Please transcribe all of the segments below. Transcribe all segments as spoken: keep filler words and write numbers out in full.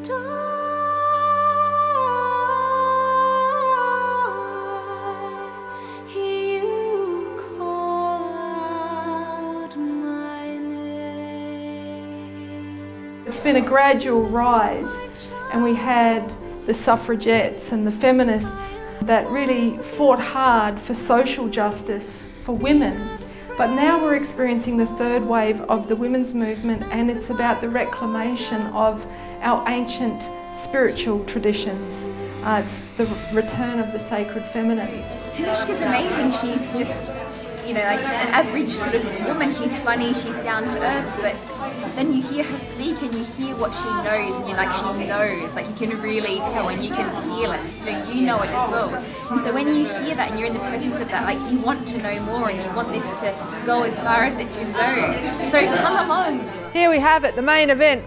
It's been a gradual rise, and we had the suffragettes and the feminists that really fought hard for social justice for women. But now we're experiencing the third wave of the women's movement, and it's about the reclamation of our ancient spiritual traditions. Uh, it's the return of the sacred feminine. Tanishka's amazing. She's just, you know, like an average sort of woman. She's funny, she's down to earth, but then you hear her speak and you hear what she knows, and you're like, she knows, like you can really tell and you can feel it. You know, you know it as well. And so when you hear that and you're in the presence of that, like you want to know more and you want this to go as far as it can go. So come along. Here we have it, the main event,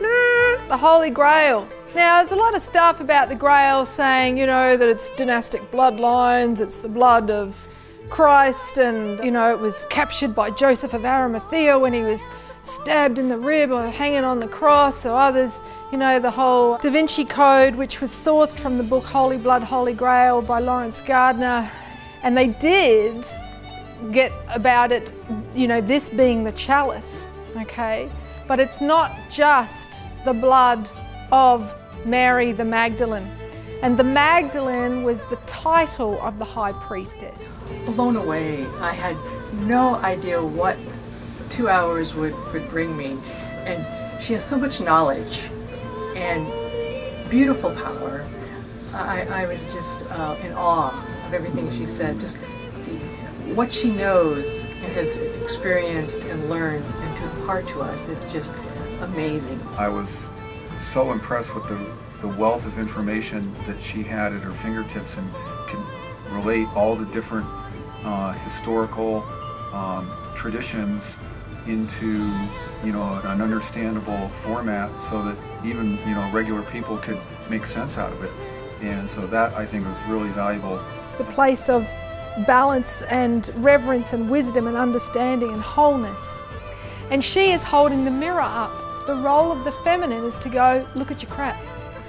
the Holy Grail. Now, there's a lot of stuff about the Grail saying, you know, that it's dynastic bloodlines, it's the blood of Christ, and, you know, it was captured by Joseph of Arimathea when he was stabbed in the rib or hanging on the cross, or others, you know, the whole Da Vinci Code, which was sourced from the book Holy Blood, Holy Grail by Lawrence Gardner. And they did get about it, you know, this being the chalice, okay? But it's not just the blood of Mary the Magdalene. And the Magdalene was the title of the high priestess. Blown away. I had no idea what two hours would, would bring me. And she has so much knowledge and beautiful power. I, I was just uh, in awe of everything she said. Just the, what she knows and has experienced and learned and to impart to us is just amazing. I was so impressed with the, the wealth of information that she had at her fingertips, and could relate all the different uh, historical um, traditions into, you know, an understandable format, so that even, you know, regular people could make sense out of it. And so that, I think, was really valuable. It's the place of balance and reverence and wisdom and understanding and wholeness. And she is holding the mirror up. The role of the feminine is to go, look at your crap.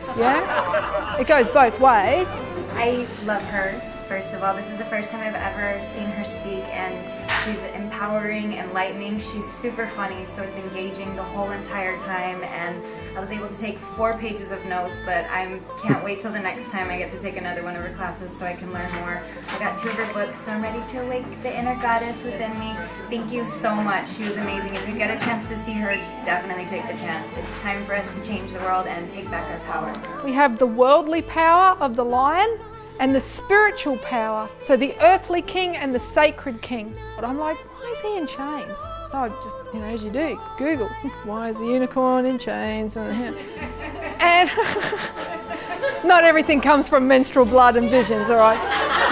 Yeah? It goes both ways. I love her, first of all. This is the first time I've ever seen her speak, and she's empowering, enlightening. She's super funny, so it's engaging the whole entire time, and I was able to take four pages of notes, but I can't wait till the next time I get to take another one of her classes so I can learn more. I got two of her books, so I'm ready to awake the inner goddess within me. Thank you so much. She was amazing. If you get a chance to see her, definitely take the chance. It's time for us to change the world and take back our power. We have the worldly power of the lion and the spiritual power, so the earthly king and the sacred king. But I'm like, why is he in chains? So I just, you know, as you do, Google, why is the unicorn in chains? And not everything comes from menstrual blood and visions, all right?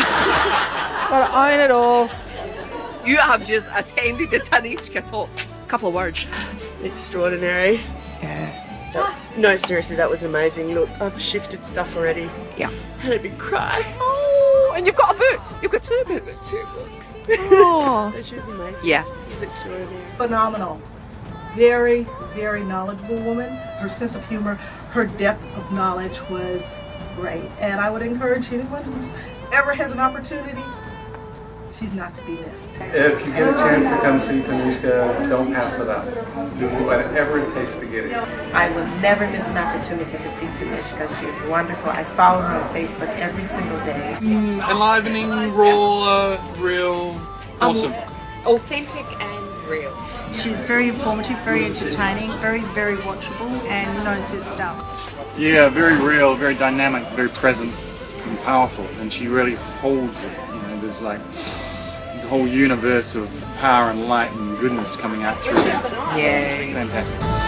But I own it all. You have just attended the Tanishka talk. Couple of words. Extraordinary. Yeah. That, no, seriously, that was amazing. Look, I've shifted stuff already. Yeah. Had a big cry. Oh, and you've got a book. You've got two books. Two books. Oh. She was amazing. Yeah. She's extraordinary. Phenomenal. Very, very knowledgeable woman. Her sense of humor, her depth of knowledge was great. And I would encourage anyone who ever has an opportunity, she's not to be missed. If you get a chance to come see Tanishka, don't pass it up. Do whatever it takes to get it. I will never miss an opportunity to see Tanishka. She is wonderful. I follow her on Facebook every single day. Mm, enlivening, raw, uh, real, awesome. Um, authentic and real. She's very informative, very entertaining, very, very watchable, and knows her stuff. Yeah, very real, very dynamic, very present and powerful, and she really holds it. You know, there's like there's a whole universe of power and light and goodness coming out through her. Yeah. Fantastic.